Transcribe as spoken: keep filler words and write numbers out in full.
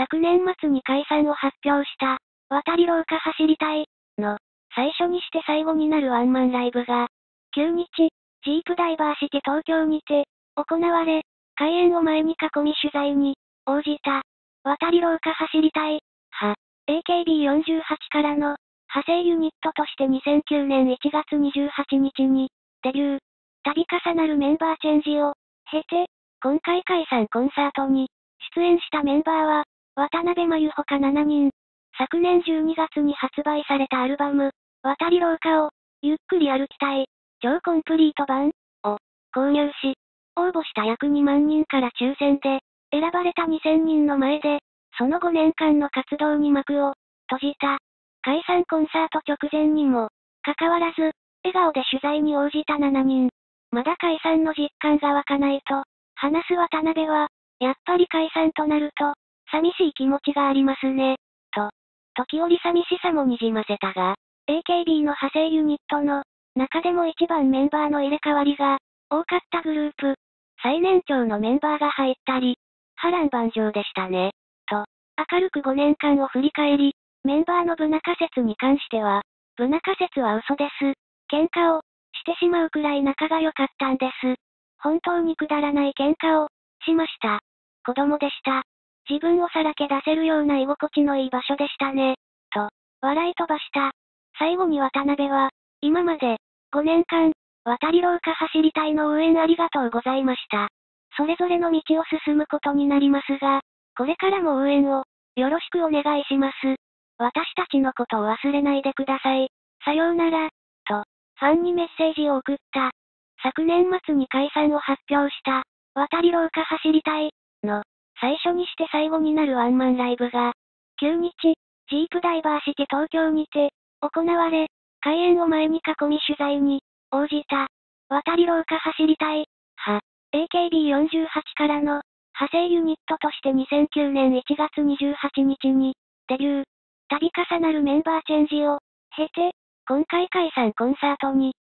昨年末に解散を発表した、渡り廊下走りたいの、最初にして最後になるワンマンライブが、くにち、ジープダイバーシティ東京にて、行われ、開演を前に囲み取材に、応じた。渡り廊下走りたい、は、エーケービーよんじゅうはち からの、派生ユニットとしてにせんきゅうねんいちがつにじゅうはちにちに、デビュー。度重なるメンバーチェンジを、経て、今回解散コンサートに、出演したメンバーは、渡辺真由ほかしちにん。昨年じゅうにがつに発売されたアルバム、渡り廊下を、ゆっくり歩きたい、超コンプリート版を、購入し、応募した約にまんにんから抽選で、選ばれたにせんにんの前で、そのごねんかんの活動に幕を、閉じた。解散コンサート直前にも、かかわらず、笑顔で取材に応じたしちにん。まだ解散の実感が湧かないと、話す渡辺は、やっぱり解散となると、寂しい気持ちがありますね、と。時折寂しさもにじませたが、エーケービー の派生ユニットの、中でも一番メンバーの入れ替わりが、多かったグループ。最年長のメンバーが入ったり、波乱万丈でしたね、と。明るくごねんかんを振り返り、メンバーの不仲説に関しては、不仲説は嘘です。喧嘩を、してしまうくらい仲が良かったんです。本当にくだらない喧嘩を、しました。子供でした。自分をさらけ出せるような居心地のいい場所でしたね。と、笑い飛ばした。最後に渡辺は、今まで、ごねんかん、渡り廊下走りたいの応援ありがとうございました。それぞれの道を進むことになりますが、これからも応援を、よろしくお願いします。私たちのことを忘れないでください。さようなら、と、ファンにメッセージを送った。昨年末に解散を発表した、渡り廊下走りたい、の、最初にして最後になるワンマンライブが、くにち、ジープダイバーシティ東京にて、行われ、開演を前に囲み取材に、応じた。渡り廊下走りたい、は、エーケービーよんじゅうはち からの、派生ユニットとしてにせんきゅうねんいちがつにじゅうはちにちに、デビュー。度重なるメンバーチェンジを、経て、今回解散コンサートに、